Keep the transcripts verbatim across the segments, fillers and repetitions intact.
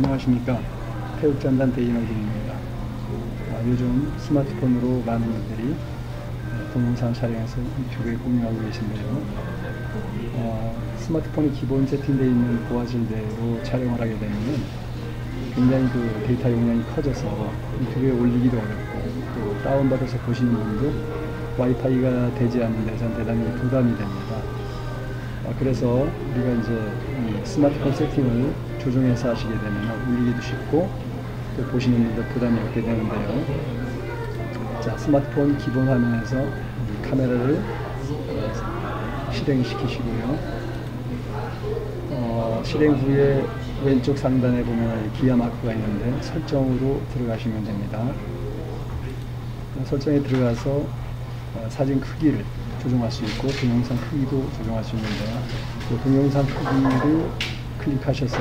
안녕하십니까. 태극전단 대인호준입니다. 아, 요즘 스마트폰으로 많은 분들이 어, 동영상 촬영해서 유튜브에 공유하고 계신데요. 어, 스마트폰이 기본 세팅되어 있는 고화질대로 촬영을 하게 되면 굉장히 그 데이터 용량이 커져서 유튜브에 올리기도 어렵고 또 다운받아서 보시는 분도 와이파이가 되지 않는 데선 대단히 부담이 됩니다. 아, 그래서 우리가 이제 이 스마트폰 세팅을 조정해서 하시게 되면 올리기도 쉽고 또 보시는 분들 부담이 없게 되는데요. 자, 스마트폰 기본 화면에서 이 카메라를 어, 실행시키시고요. 어, 실행 후에 왼쪽 상단에 보면 기아 마크가 있는데 설정으로 들어가시면 됩니다. 설정에 들어가서 어, 사진 크기를 조정할 수 있고 동영상 크기도 조정할 수 있는데요. 그 동영상 크기를 클릭하셔서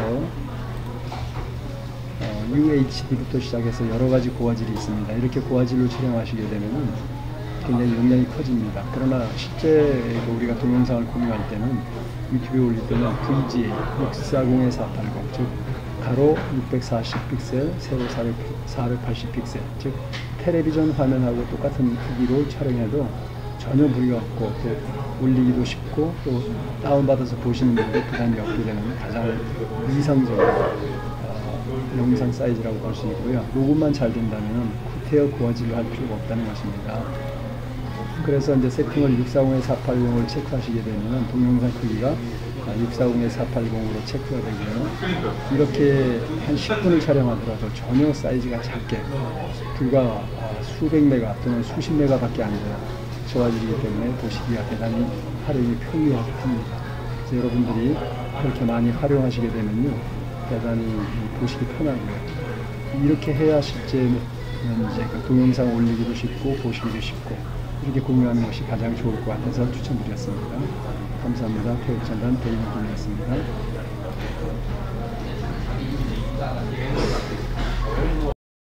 어, 유에이치디부터 시작해서 여러 가지 고화질이 있습니다. 이렇게 고화질로 촬영하시게 되면 굉장히 용량이 커집니다. 그러나 실제 우리가 동영상을 공유할 때는 유튜브에 올릴 때는 브이지에이 육백사십 사백팔십 즉 가로 육백사십 픽셀, 세로 사백팔십 픽셀 즉 텔레비전 화면하고 똑같은 크기로 촬영해도 전혀 무리가 없고 또 올리기도 쉽고 또 다운받아서 보시는 분도 부담이 없게 되는 가장 이상적인 어, 영상 사이즈라고 볼 수 있고요. 녹음만 잘 된다면 구태여 고화질로 할 필요가 없다는 것입니다. 그래서 이제 세팅을 육백사십 사백팔십을 체크하시게 되면 동영상 크기가 육백사십 사백팔십으로 체크가 되고요. 이렇게 한 십 분을 촬영하더라도 전혀 사이즈가 작게 불과 수백 메가 또는 수십 메가밖에 안 돼요. 좋아지기 때문에 보시기가 대단히 활용이 편리합니다. 그래서 여러분들이 그렇게 많이 활용하시게 되면요, 대단히 보시기 편하고요. 이렇게 해야 실제는 이제 그 동영상 올리기도 쉽고 보시기도 쉽고 이렇게 공유하는 것이 가장 좋을 것 같아서 추천드렸습니다. 감사합니다. 태극전단 대인호준이었습니다.